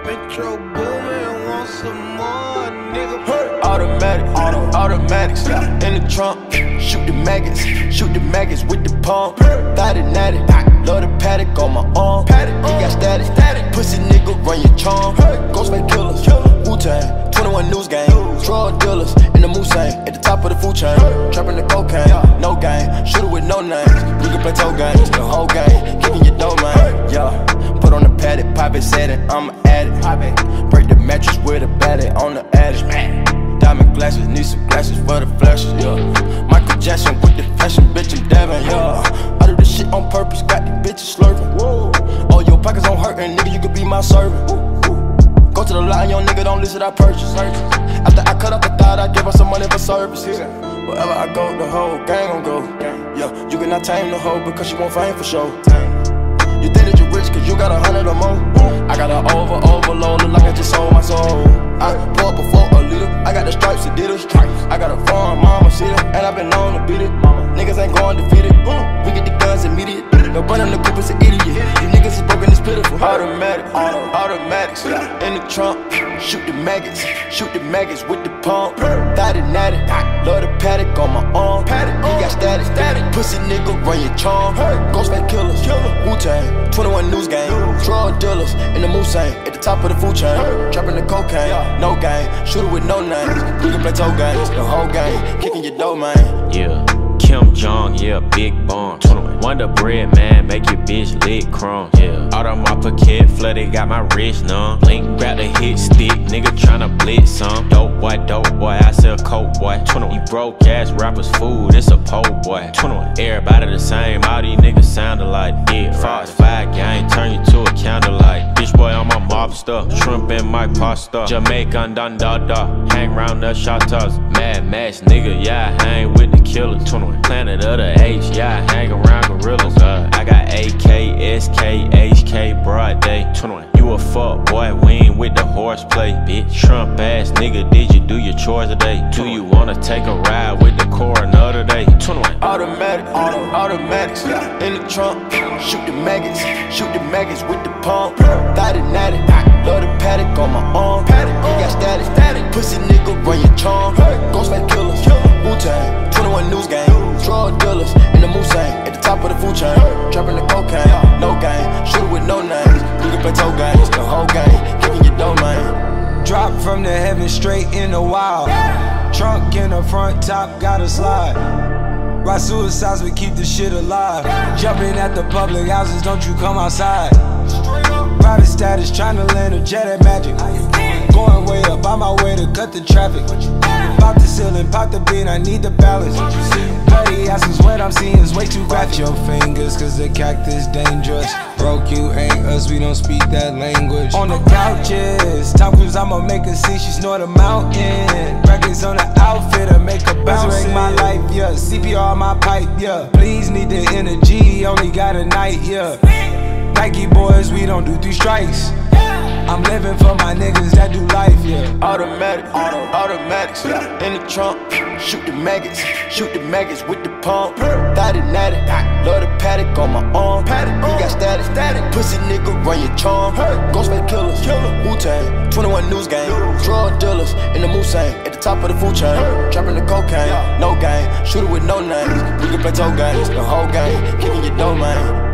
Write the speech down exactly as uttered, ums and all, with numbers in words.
Metro Boomin, want some more, nigga. Automatic, auto, automatics, in the trunk. Shoot the maggots, shoot the maggots with the pump. Thotty natty, love the paddock on my arm. He got static, static. Pussy nigga, run your charm. Ghostface killers, Wu-Tang, twenty-one News Gang. Drug dealers in the Mulsanne, at the top of the food chain. Trapping the cocaine, no game. Shooter with no names. We can play toe games, the whole game. Kicking your dough, man. Yeah. Put on the paddock, pop it, set it, I'm an addict. Break the mattress with a batty on the attic. Diamond glasses, need some glasses for the flashes, yeah. Michael Jackson with the fashion, bitch, I'm dabbing, yeah. I do this shit on purpose, got these bitches slurping. Whoa. Oh, your pockets on hurtin', nigga, you could be my servant. Go to the line, young nigga, don't listen, I purchase. After I cut up the thought, I give her some money for services. Wherever I go, the whole gang gon' go. Yeah, you cannot tame the hoe because she won't fame for show. You think that you rich cause you got a hundred or more. I got an over, overload, look like I just sold my soul. I pour up before a liter, I got the stripes, Adidas. I got a farm, mama, see it, and I been known to beat it. Niggas ain't going defeated, we get the guns immediate. No burning the coupe is an idiot, these niggas is broken, it's pitiful. Automatic, auto, automatics, in the trunk. Shoot the maggots, shoot the maggots with the pump. Thotty natty, love the paddock on my arm. He got static, static. Pussy nigga, run your charm. Ghostface killers, Wu-Tang, twenty-one News Gang. Drug dealers in the Mulsanne, at the top of the food chain. Trapping the cocaine, no game. Shooter with no names. We can play toe games, the whole game. Kicking your dough, man. Yeah. Kim Jong, yeah, big bomb. Wonder bread, man, make your bitch lick crumb. Yeah, out of my pocket, flooded, got my wrist numb. Blink, grab the hit stick, nigga tryna blitz some. Dope boy, dope boy, I sell coke boy. You broke ass rappers food, it's a pole boy. Everybody the same, all these niggas sound alike. Yeah, Fox five gang, turn you to a candlelight. Bitch boy on my mobster, shrimp in my pasta. Jamaican dun da da, hang round the shotters. Mad Max nigga, yeah, I hang with the killers. Planet of the H, yeah, I hang around gorillas. Uh, I got A K, S K, H K, broad day. You a fuck boy, we ain't with the horseplay, bitch. Trump ass nigga, did you do your chores today? Do you wanna take a ride with the coroner today? Automatic, auto, automatics, in the trunk. Shoot the maggots, shoot the maggots with the pump. Thotty natty, love the paddock on my arm. He got static, static. Pussy nigga, run your charm. Ghostface killers, Wu-Tang, twenty-one News Gang. Drug dealers in the Mulsanne, at the top of the food chain. Trapping the cocaine, no game. Shooter with no names. We can play toe games, the whole game. Kicking your dough, man. Drop from the heaven straight in the wild. Trunk in the front, top gotta slide. Ride suicides, we keep the shit alive. Jumping at the public houses, don't you come outside. Private status, tryna land a jet at Magic. Going way up, on my way to cut the traffic. Pop the ceiling, pop the beat, I need the balance. Bloody asses, what I'm seeing is way too graphic. Your fingers, cause the cactus dangerous. Broke, you ain't us, we don't speak that language. On the couches, Tom Cruise, I'ma make her see she snort a mountain. Records on the outfit, I make her bounce. Resurrect my life, yeah, C P R on my pipe, yeah. Please need the energy, only got a night, yeah. Nike boys, we don't do three strikes. I'm living for my niggas that do life, yeah. Automatic, auto, automatics, in the trunk. Shoot the maggots, shoot the maggots with the pump. Thotty natty, love the paddock on my arm. He got static, static. Pussy nigga, run your charm. Ghostface killers, Wu-Tang, twenty-one News Gang. Drug dealers in the Mulsanne, at the top of the food chain. Trapping the cocaine, no game. Shooter with no names. We can play toe games, the whole game. Kicking your dough, man.